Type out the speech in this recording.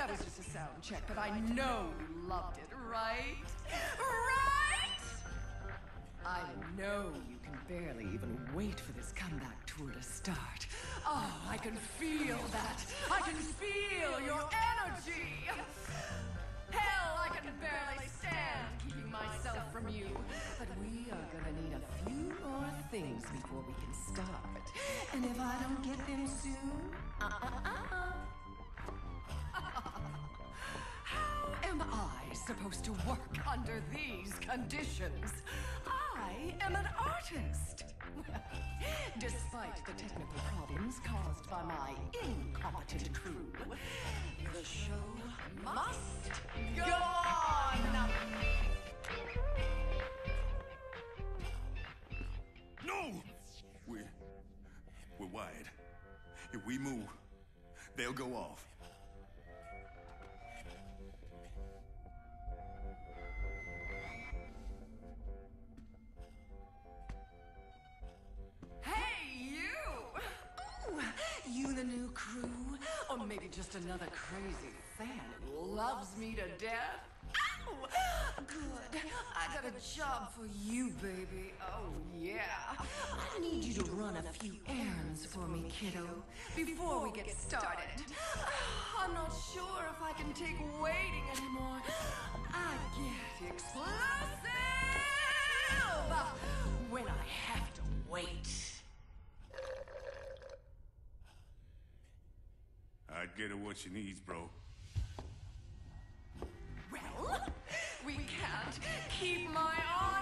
That was just a sound check, but I know you loved it, right? Right? I know you can barely even wait for this comeback tour to start. Oh, I can feel that. I can feel your energy. Hell, I can barely stand keeping myself from you. But we are gonna need a few more things before we can start. And if I don't get them soon, how am I supposed to work under these conditions? I am an artist. Despite the technical problems caused by my incompetent crew, the show must go on! No! We're wired. If we move, they'll go off. Hey, you! Ooh, you the new crew? Or maybe just another crazy fan who loves me to death? Ow! Good. I got a job for you, baby. Oh, yeah. I need you to run a few errands for me, kiddo, before we get started. I'm not sure if I can take waiting anymore. I get explosive when I have to wait. I'd get her what she needs, bro. Well, we can't keep my eye